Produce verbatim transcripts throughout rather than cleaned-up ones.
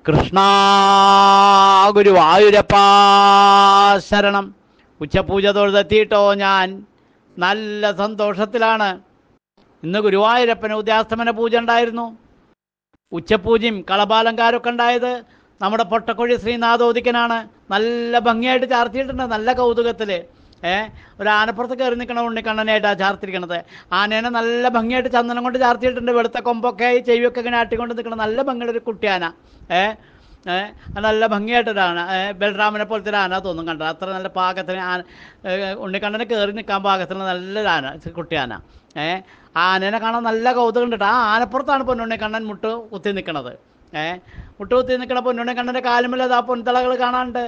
കൃഷ്ണ ഗുരുവായൂരപ്പാ ശരണം. ഉച്ചപൂജ തൊഴുതെത്തിയിട്ടോ ഞാൻ നല്ല സന്തോഷത്തിലാണ്. ഇന്ന് ഗുരുവായൂരപ്പന് ഉദയാസ്തമന പൂജ ഉണ്ടായിരുന്നു. ഉച്ചപൂജയും കളഭാലങ്കാരമൊക്കെ ഉണ്ടായത് നമ്മുടെ പൊട്ടക്കുഴി ശ്രീനാഥോദിക്കനാണ്. നല്ല ഭംഗിയായിട്ട് ചാർത്തിയിട്ടുണ്ട്, നല്ല കൗതുകത്തിൽ. ഏഹ് ഒരു ആനപ്പുറത്ത് കയറി നിൽക്കണ ഉണ്ണിക്കണ്ണനായിട്ടാണ് ചാർത്തിരിക്കണത്. ആനേനെ നല്ല ഭംഗിയായിട്ട് ചന്ദനം കൊണ്ട് ചാർത്തിയിട്ടുണ്ട്. വെളുത്ത കൊമ്പൊക്കെ ആയി ചെവിയൊക്കെ ഇങ്ങനെ ആട്ടിക്കൊണ്ട് നിൽക്കണം. നല്ല ഭംഗിയുടെ ഒരു കുട്ടിയാന. ഏഹ് ഏഹ് നല്ല ഭംഗിയായിട്ടൊരാന. ബലരാമനെ പോലത്തെ ഒരു ആന തോന്നും കണ്ടത്. അത്ര നല്ല പാകത്തിന് ആന ഉണ്ണിക്കണ്ണനെ കയറി നിൽക്കാൻ പാകത്തിന് നല്ലൊരാന, കുട്ടിയാന. ഏഹ് ആനേനെ കാണാൻ നല്ല കൗതുകം ഉണ്ട്. ആ ആനപ്പുറത്താണ് പൊന്നുണ്ണിക്കണ്ണൻ മുട്ട് കുത്തി നിൽക്കണത്. ഏഹ് മുട്ട് കുത്തി നിൽക്കണ പൊന്നുണ്ണിക്കണ്ണൻ്റെ കാലുമില്ലത് ആ പൊൻതളകൾ കാണാനുണ്ട്.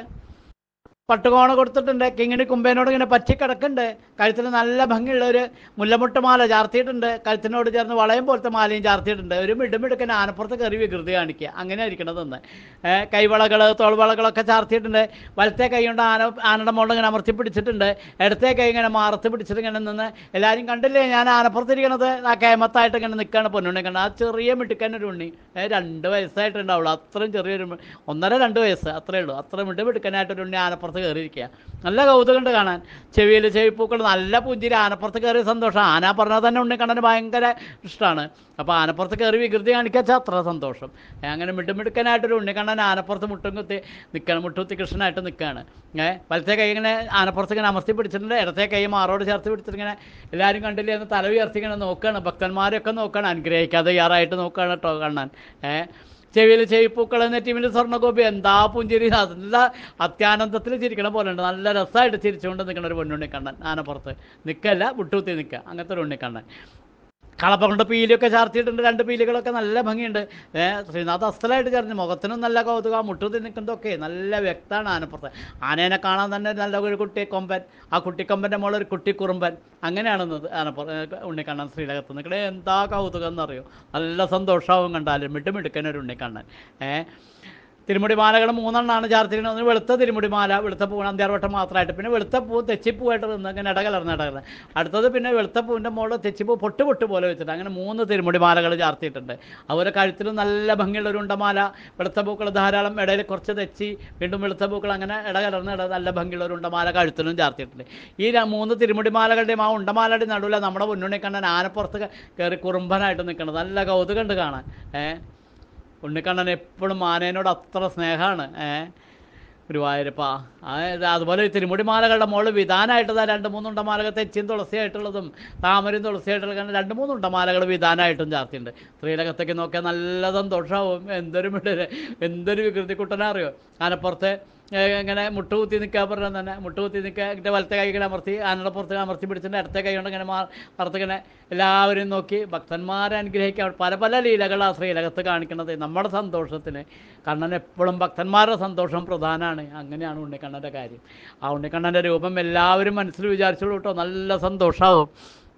പട്ടുകോണ കൊടുത്തിട്ടുണ്ട്. കിങ്ങിണി കുമ്പേനോട് ഇങ്ങനെ പറ്റിക്കിടക്കുന്നുണ്ട്. കഴുത്തിന് നല്ല ഭംഗിയുള്ള ഒരു മുല്ലമുട്ട് മാല ചാർത്തിയിട്ടുണ്ട്. കഴുത്തിനോട് ചേർന്ന് വളയം പോലത്തെ മാലയും ചാർത്തിയിട്ടുണ്ട്. ഒരു മിടുമിടുക്കൻ ആനപ്പുറത്ത് കയറി വികൃതി കാണിക്കുക. അങ്ങനെ ആയിരിക്കണതെന്ന്. കൈവളകൾ തോൾവളകളൊക്കെ ചാർത്തിയിട്ടുണ്ട്. വലത്തെ കൈ കൊണ്ട് ആന ആനയുടെ മുകളിൽ ഇങ്ങനെ അമർത്തി പിടിച്ചിട്ടുണ്ട്. ഇടത്തെ കൈ ഇങ്ങനെ മാറത്ത് പിടിച്ചിട്ട് ഇങ്ങനെ നിന്ന് എല്ലാവരും കണ്ടില്ലേ ഞാൻ ആനപ്പുറത്തിരിക്കണത്? ആ കേമത്തായിട്ട് ഇങ്ങനെ നിൽക്കുകയാണ് പൊന്നുണ്ണി കണ്ട. ആ ചെറിയ മിടുക്കനൊരു ഉണ്ണി. രണ്ട് വയസ്സായിട്ടുണ്ടാവുള്ളൂ. അത്രയും ചെറിയൊരു ഒന്നര രണ്ട് വയസ്സ് അത്രയേ ഉള്ളൂ. അത്ര മിടുമിടുക്കനായിട്ടൊരു ഉണ്ണി ആനപ്പുറത്ത് കയറിയിരിക്കുക. നല്ല കൗതുകമുണ്ട് കാണാൻ. ചെവിയിൽ ചെവിപ്പൂക്കൾ, നല്ല പുഞ്ചിരി. ആനപ്പുറത്ത് കയറിയ സന്തോഷം. ആന പറഞ്ഞാൽ തന്നെ ഉണ്ണിക്കണ്ണന് ഭയങ്കര ഇഷ്ടമാണ്. അപ്പോൾ ആനപ്പുറത്ത് കയറി വികൃതി കാണിക്കാച്ചാൽ അത്ര സന്തോഷം. അങ്ങനെ മിടുമിടുക്കനായിട്ടൊരു ഉണ്ണിക്കണ്ണൻ ആനപ്പുറത്ത് മുട്ടും കുത്തി നിൽക്കുകയാണ്. മുട്ടുകുത്തി കൃഷ്ണനായിട്ട് നിൽക്കുകയാണ്. ഏഹ് വലത്തെ കൈ ഇങ്ങനെ ആനപ്പുറത്ത് ഇങ്ങനെ അമർത്തി പിടിച്ചിട്ടുണ്ട്. ഇടത്തെ കൈ മാറോട് ചേർത്ത് പിടിച്ചിട്ട് ഇങ്ങനെ എല്ലാവരും കണ്ടില്ലേ എന്ന് തല ഉയർത്തി ഇങ്ങനെ നോക്കുകയാണ്. ഭക്തന്മാരെയൊക്കെ നോക്കുകയാണ്. അനുഗ്രഹിക്കാതെ തയ്യാറായിട്ട് നോക്കുകയാണ് കേട്ടോ കണ്ണൻ. ഏഹ് ചെവിയിൽ ചെവിപ്പൂക്കൾ, നെറ്റിമിൽ സ്വർണ്ണഗോപി. എന്താ പുഞ്ചിരി! നല്ല അത്യാനന്ദത്തിൽ ചിരിക്കണ പോലെ ഉണ്ട്. നല്ല രസമായിട്ട് ചിരിച്ചുകൊണ്ട് നിൽക്കുന്ന ഒരു പൊന്നുണ്ണിക്കണ്ണൻ ആനപ്പുറത്ത് നിൽക്കല്ല, വിട്ടുകുത്തി നിൽക്കുക. അങ്ങനത്തെ ഒരു ഉണ്ണിക്കണ്ണൻ. കളപ്പ കൊണ്ട് പീലിയൊക്കെ ചാർത്തിയിട്ടുണ്ട്. രണ്ട് പീലികളൊക്കെ നല്ല ഭംഗിയുണ്ട്. ശ്രീനാഥ് അസ്ഥലായിട്ട് ചേർന്ന് മുഖത്തിനും നല്ല കൗതുക. മുട്ടുകുത്തി നിൽക്കുന്നതൊക്കെ നല്ല വ്യക്തമാണ് ആനപ്പുറത്ത്. ആനേനെ കാണാൻ തന്നെ നല്ല ഒരു കുട്ടി കൊമ്പൻ. ആ കുട്ടിക്കൊമ്പൻ്റെ മുകളിൽ ഒരു കുട്ടി കുറുമ്പൻ. അങ്ങനെയാണെന്നത് ആനപ്പുറ ഉണ്ണിക്കണ്ണൻ ശ്രീലകത്ത് നിൽക്കണേ. എന്താ കൗതുകം എന്നറിയോ! നല്ല സന്തോഷമാവും കണ്ടാലും. മിട്ടുമിടുക്കനൊരു ഉണ്ണിക്കണ്ണൻ. ഏഹ് തിരുമുടി മാലകൾ മൂന്നെണ്ണമാണ് ചാർത്തിരിക്കുന്നത്. ഒന്ന് വെളുത്ത തിരുമുടി മാല, വെളുത്ത പൂവ് അഞ്ചാറ് വട്ടം മാത്രമായിട്ട്. പിന്നെ വെളുത്ത പൂ തെച്ചിപ്പൂവായിട്ട് നിന്ന് ഇങ്ങനെ ഇടകലർന്ന് ഇടകലർന്ന്. അടുത്തത് പിന്നെ വെളുത്ത പൂവിൻ്റെ മുകളിൽ തെച്ചിപ്പൂ പൊട്ട് പൊട്ട് പോലെ വെച്ചിട്ട് അങ്ങനെ മൂന്ന് തിരുമുടി മാലകൾ ചാർത്തിയിട്ടുണ്ട്. അതുപോലെ കഴുത്തിലും നല്ല ഭംഗിയുള്ള ഒരു ഉണ്ടമാല. വെളുത്ത പൂക്കൾ ധാരാളം, ഇടയിൽ കുറച്ച് തെച്ചി, വീണ്ടും വെളുത്ത പൂക്കൾ, അങ്ങനെ ഇടകലർന്ന് ഇട നല്ല ഭംഗിയുള്ള ഒരു ഉണ്ടമാല കഴുത്തിലും ചാർത്തിയിട്ടുണ്ട്. ഈ മൂന്ന് തിരുമുടി മാലകളുടെയും ആ ഉണ്ടമാലയുടെ നടുവിൽ നമ്മുടെ ഉണ്ണുണ്ണിക്കണ്ണൻ ആനപ്പുറത്ത് കയറി കുറുമ്പനായിട്ട് നിൽക്കുന്നത്. നല്ല കൗതുകമുണ്ട് കാണാൻ. ഏഹ് ഉണ്ണിക്കണ്ണൻ എപ്പോഴും ആനേനോട് അത്ര സ്നേഹമാണ്. ഏഹ് ഗുരുവായൂരപ്പാ. അതായത് അതുപോലെ തിരുമുടി മാലകളുടെ മുകളിൽ വിധാനമായിട്ട് രണ്ട് മൂന്നുണ്ടമാലകൾ തെച്ചിയും തുളസിയായിട്ടുള്ളതും താമരയും തുളസിയായിട്ടുള്ള രണ്ട് മൂന്നുണ്ടമാലകൾ വിധാനമായിട്ടും ചാർത്തിയുണ്ട്. ശ്രീലകത്തേക്ക് നോക്കിയാൽ നല്ല സന്തോഷമാവും. എന്തൊരു മിടര്, എന്തൊരു വികൃതി കുട്ടനറിയോ! ആനപ്പുറത്ത് ഇങ്ങനെ മുട്ടുകുത്തി നിൽക്കുക പറഞ്ഞാൽ തന്നെ മുട്ടുകുത്തി നിൽക്കുക. ഇങ്ങനെ വലത്തെ കൈ ഇങ്ങനെ അമർത്തി ആനയുടെ പുറത്ത് അമർത്തി പിടിച്ചിട്ട് ഇടത്തെ കൈ കൊണ്ട് ഇങ്ങനെ മറത്തിങ്ങനെ എല്ലാവരും നോക്കി ഭക്തന്മാരെ അനുഗ്രഹിക്കാൻ പല പല ലീലകളാണ് ശ്രീലകത്ത് കാണിക്കുന്നത് നമ്മുടെ സന്തോഷത്തിന്. കണ്ണൻ എപ്പോഴും ഭക്തന്മാരുടെ സന്തോഷം പ്രധാനമാണ്. അങ്ങനെയാണ് ഉണ്ണിക്കണ്ണൻ്റെ കാര്യം. ആ ഉണ്ണിക്കണ്ണൻ്റെ രൂപം എല്ലാവരും മനസ്സിൽ വിചാരിച്ചോളൂ കേട്ടോ. നല്ല സന്തോഷമാവും.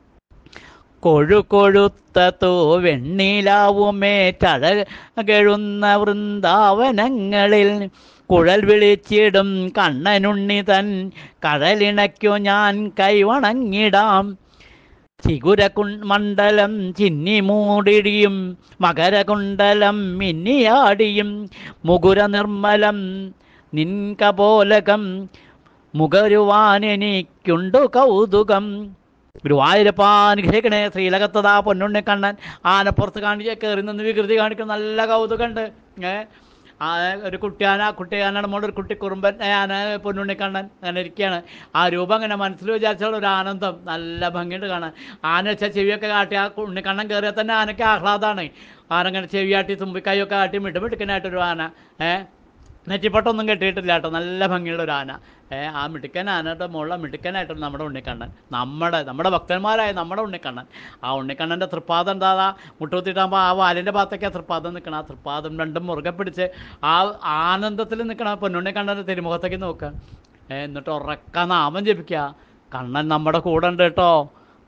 കൊഴുകൊഴുത്തോ വെണ്ണിലാവുമേ ചഴകെഴുന്ന വൃന്ദാവനങ്ങളിൽ കുഴൽ വിളിച്ചിടും കണ്ണനുണ്ണി തൻ കഴലിണയ്ക്കു ഞാൻ കൈവണങ്ങിടാം. ചിഗുരകു മണ്ഡലം ചിന്നി മൂടിടിയും മകരകുണ്ടലം മിന്നിയാടിയും മുകുര നിർമ്മലം നിൻകപോലകം മുകരുവാനെനിക്കുണ്ടു കൗതുകം. ഗുരുവായൂരപ്പാ അനുഗ്രഹിക്കണേ. ശ്രീലകത്തതാ പൊന്നുണ്ണിക്കണ്ണൻ ആനപ്പുറത്ത് കാണിച്ച് കയറി നിന്ന് വികൃതി കാണിക്കുന്ന നല്ല കൗതുകമുണ്ട്. ഏഹ് ആ ഒരു കുട്ടിയാന, കുട്ടിയാനയുടെ മുകളിൽ ഒരു കുട്ടി കുറുമ്പൻ ആന പൊന്നുണ്ണിക്കണ്ണൻ അങ്ങനെ ഇരിക്കുകയാണ്. ആ രൂപം അങ്ങനെ മനസ്സിൽ വിചാരിച്ചാൽ ഒരു ആനന്ദം, നല്ല ഭംഗിയുണ്ട് കാണാൻ. ആന വെച്ചാൽ ചെവിയൊക്കെ കാട്ടി ആ ഉണ്ണിക്കണ്ണൻ കയറിയാൽ തന്നെ ആനയ്ക്ക് ആഹ്ലാദമാണ്. ആന അങ്ങനെ ചെവിയാട്ടി തുമ്പിക്കൈയൊക്കെ കാട്ടി മിടുമിടുക്കനായിട്ടൊരു ആന. ഏഹ് നെറ്റിപ്പട്ടൊന്നും കെട്ടിയിട്ടില്ല കേട്ടോ. നല്ല ഭംഗിയുള്ള ഒരു ആന. ഏഹ് ആ മിടുക്കൻ ആനയുടെ മുകളിൽ മിടുക്കനായിട്ടാണ് നമ്മുടെ ഉണ്ണിക്കണ്ണൻ. നമ്മുടെ നമ്മുടെ ഭക്തന്മാരായ നമ്മുടെ ഉണ്ണിക്കണ്ണൻ. ആ ഉണ്ണിക്കണ്ണൻ്റെ തൃപ്പാദം എന്താ മുട്ടുകുത്തിയിട്ടാകുമ്പോൾ ആ വാലിൻ്റെ ഭാഗത്തേക്ക് ആ തൃപ്പാദം നിൽക്കണം. ആ തൃപ്പാദം രണ്ടും മുറുകെ പിടിച്ച് ആ ആനന്ദത്തിൽ നിൽക്കണം. പൊന്നുണ്ണിക്കണ്ണൻ്റെ തിരുമുഖത്തേക്ക് നോക്കുക. എന്നിട്ട് ഉറക്ക നാമം ജപിക്കുക. കണ്ണൻ നമ്മുടെ കൂടെ ഉണ്ട് കേട്ടോ.